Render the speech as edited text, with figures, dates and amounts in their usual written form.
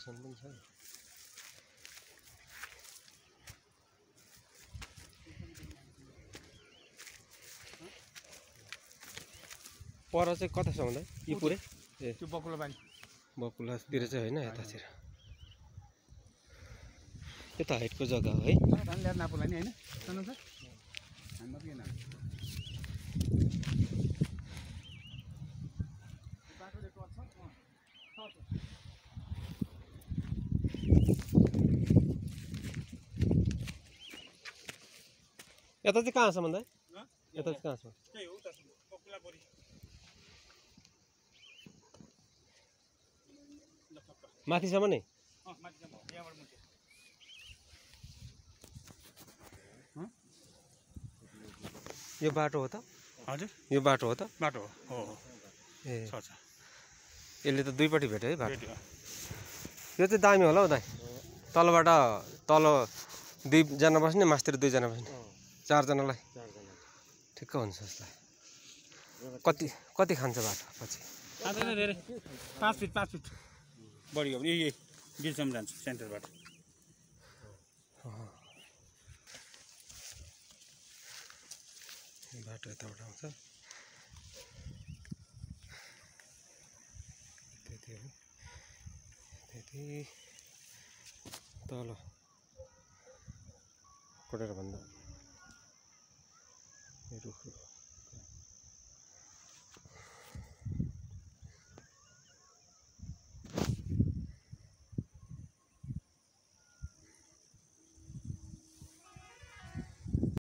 Station पनि छ। पर चाहिँ कता छ भन्दा यो पुरै ए त्यो बकुलाबारी बकुलातिर चाहिँ होइन यतातिर यो त हाइटको जग्गा हो है। धान ल्याएर नापोला नि होइन सुन्नु त धान मात्रै किन बाटोले टच छ यता चाहिँ कहाँ छ भन्दा यता चाहिँ कहाँ छ त्यही हो त बकुलाबारी माथिसम्म नै माथिसम्म यहाँबाट मुट्यो यो बाटो हो त हजुर यो बाटो हो त बाटो हो ए छ यसले त दुईपट्टि भेट्यो है बाटो। रेडी यो चाहिँ दामी होला हौ दाइ तलबाट तल दुईजना बस्ने मासतिर दुईजना बस्ने चारजनालाई ठिक्क हुन्छ जस्तो कति कति खान्छ बाटो पछि खाँदैन धेरै 5 फिट बढी हो भने यही बिचसम्म जान्छ सेन्टरबाट बाटो यताबाट आउँछ त्यति हो त्यति तल कोटेर भन्दा रुख